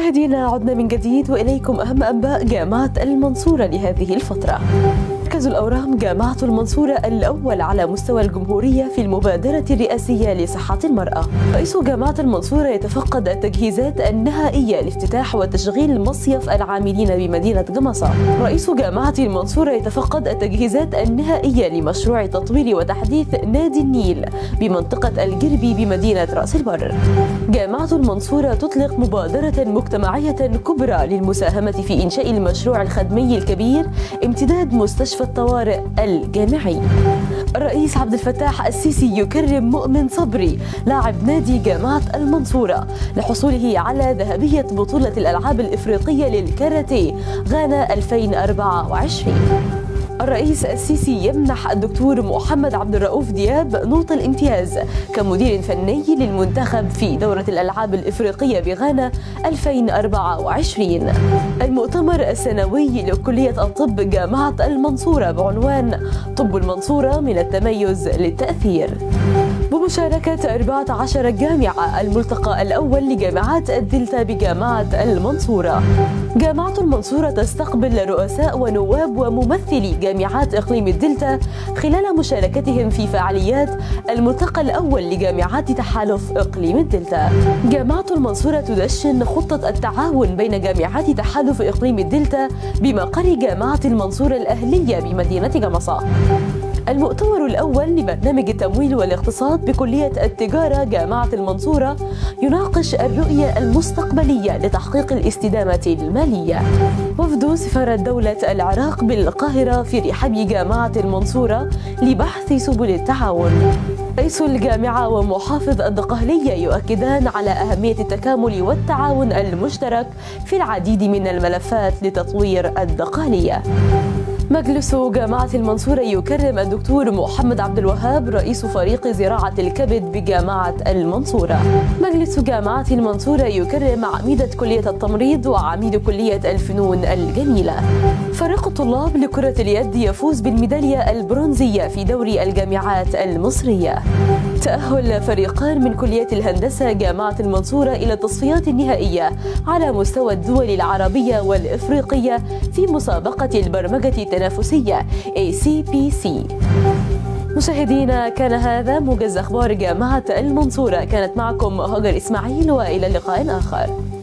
مشاهدينا، عدنا من جديد وإليكم أهم أنباء جامعة المنصورة لهذه الفترة. مركز الأورام جامعة المنصورة الأول على مستوى الجمهورية في المبادرة الرئاسية لصحة المرأة. رئيس جامعة المنصورة يتفقد التجهيزات النهائية لافتتاح وتشغيل مصيف العاملين بمدينة جمصة. رئيس جامعة المنصورة يتفقد التجهيزات النهائية لمشروع تطوير وتحديث نادي النيل بمنطقة الجربي بمدينة رأس البر. جامعة المنصورة تطلق مبادرة مجتمعية كبرى للمساهمة في إنشاء المشروع الخدمي الكبير امتداد مستشفى الطوارئ الجامعي. الرئيس عبد الفتاح السيسي يكرم مؤمن صبري لاعب نادي جامعة المنصورة لحصوله على ذهبية بطولة الألعاب الإفريقية للكاراتيه غانا 2024. الرئيس السيسي يمنح الدكتور محمد عبد الرؤوف دياب نوط الامتياز كمدير فني للمنتخب في دورة الألعاب الإفريقية بغانا 2024. المؤتمر السنوي لكلية الطب جامعة المنصورة بعنوان طب المنصورة من التميز للتأثير بمشاركة 14 جامعة، الملتقى الأول لجامعات الدلتا بجامعة المنصورة. جامعة المنصورة تستقبل رؤساء ونواب وممثلي جامعات إقليم الدلتا خلال مشاركتهم في فعاليات الملتقى الأول لجامعات تحالف إقليم الدلتا. جامعة المنصورة تدشن خطة التعاون بين جامعات تحالف إقليم الدلتا بمقر جامعة المنصورة الأهلية بمدينة جمصة. المؤتمر الأول لبرنامج التمويل والاقتصاد بكلية التجارة جامعة المنصورة يناقش الرؤية المستقبلية لتحقيق الاستدامة المالية. وفد سفارة دولة العراق بالقاهرة في رحاب جامعة المنصورة لبحث سبل التعاون. رئيس الجامعة ومحافظ الدقهلية يؤكدان على أهمية التكامل والتعاون المشترك في العديد من الملفات لتطوير الدقهلية. مجلس جامعة المنصورة يكرم الدكتور محمد عبد الوهاب رئيس فريق زراعة الكبد بجامعة المنصورة. مجلس جامعة المنصورة يكرم عميدة كلية التمريض وعميد كلية الفنون الجميلة. فريق الطلاب لكرة اليد يفوز بالميدالية البرونزية في دوري الجامعات المصرية. تأهل فريقان من كلية الهندسة جامعة المنصورة إلى التصفيات النهائية على مستوى الدول العربية والإفريقية في مسابقة البرمجة التنافسية ACPC. مشاهدينا، كان هذا موجز أخبار جامعة المنصورة. كانت معكم هاجر إسماعيل، وإلى لقاء آخر.